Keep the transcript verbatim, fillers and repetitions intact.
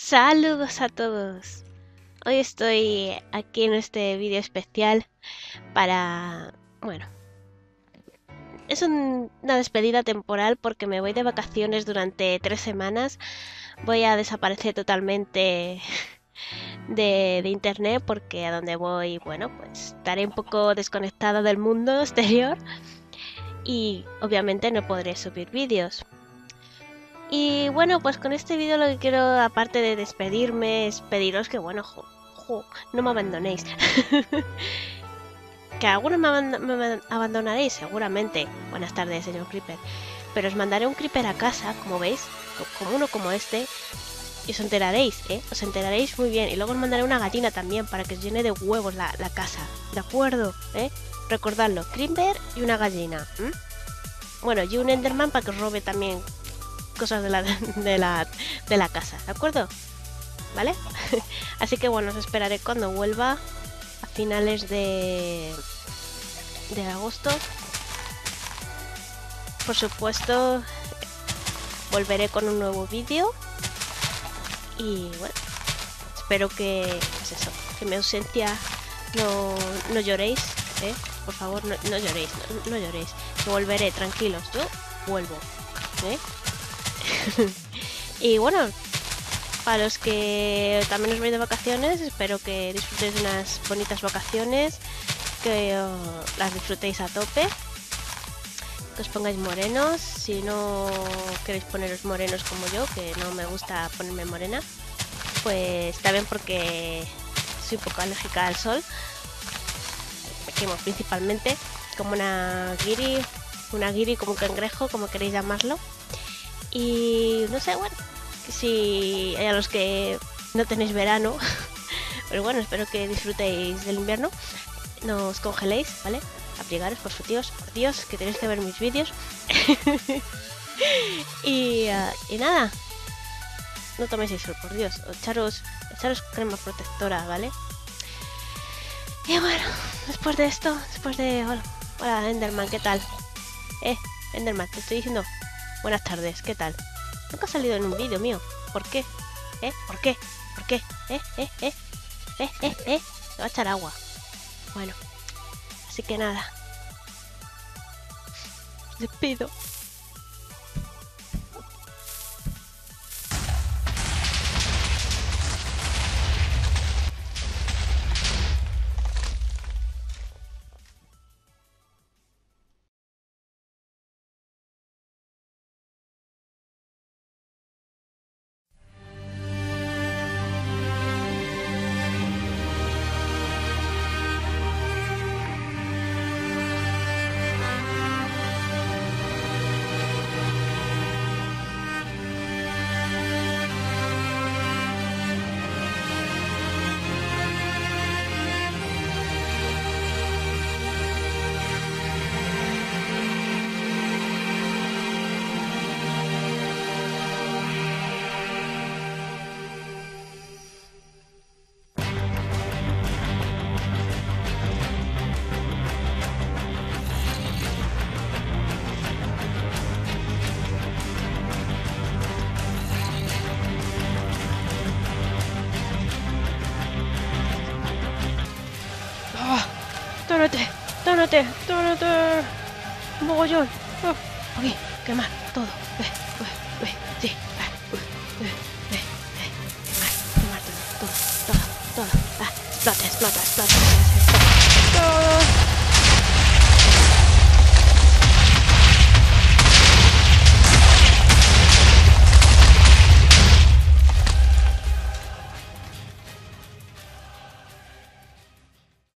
Saludos a todos. Hoy estoy aquí en este vídeo especial para... Bueno, es un- una despedida temporal porque me voy de vacaciones durante tres semanas. Voy a desaparecer totalmente de, de internet porque a donde voy, bueno, pues estaré un poco desconectada del mundo exterior y obviamente no podré subir vídeos. Y bueno, pues con este vídeo lo que quiero, aparte de despedirme, es pediros que, bueno, jo, jo, no me abandonéis. Que algunos me, aband me, abandonaréis, seguramente. Buenas tardes, señor Creeper. Pero os mandaré un Creeper a casa, como veis, como uno como este. Y os enteraréis, ¿eh? Os enteraréis muy bien. Y luego os mandaré una gallina también para que os llene de huevos la, la casa. ¿De acuerdo? ¿Eh? Recordadlo, Creeper y una gallina. ¿m? Bueno, y un Enderman para que os robe también cosas de la, de la, de la casa, ¿de acuerdo? ¿Vale? Así que bueno, os esperaré cuando vuelva a finales de, de agosto. Por supuesto, volveré con un nuevo vídeo. Y bueno, espero que, pues eso, que mi ausencia no, no lloréis, ¿eh? Por favor, no, no lloréis, no, no lloréis. Que volveré, tranquilos, yo vuelvo, ¿eh? Y bueno, para los que también os vais de vacaciones, espero que disfrutéis de unas bonitas vacaciones, que uh, las disfrutéis a tope, que os pongáis morenos, si no queréis poneros morenos como yo, que no me gusta ponerme morena, pues está bien porque soy un poco alérgica al sol, me quemo principalmente, como una guiri, una guiri como un cangrejo, como queréis llamarlo. Y no sé, bueno, que si hay a los que no tenéis verano, pero bueno, espero que disfrutéis del invierno, no os congeléis, ¿vale? Abrigaros, por su tíos, por Dios, que tenéis que ver mis vídeos. y, uh, y nada, no toméis el sol, por Dios, echaros, echaros crema protectora, ¿vale? Y bueno, después de esto, después de... Hola, hola Enderman, ¿qué tal? Eh, Enderman, te estoy diciendo... Buenas tardes, ¿qué tal? Nunca ha salido en un vídeo mío. ¿Por qué? ¿Eh? ¿Por qué? ¿Por qué? ¿Eh? ¿Eh? ¿Eh? ¿Eh? ¿Eh? ¿Eh? Me va a echar agua. Bueno, así que nada. Os despido. ¡Ah! ¡Tónate! ¡Tónate! ¡Tónate! ¡Mogollón! ¡Ah! Aquí, quemar todo. Ve, ve.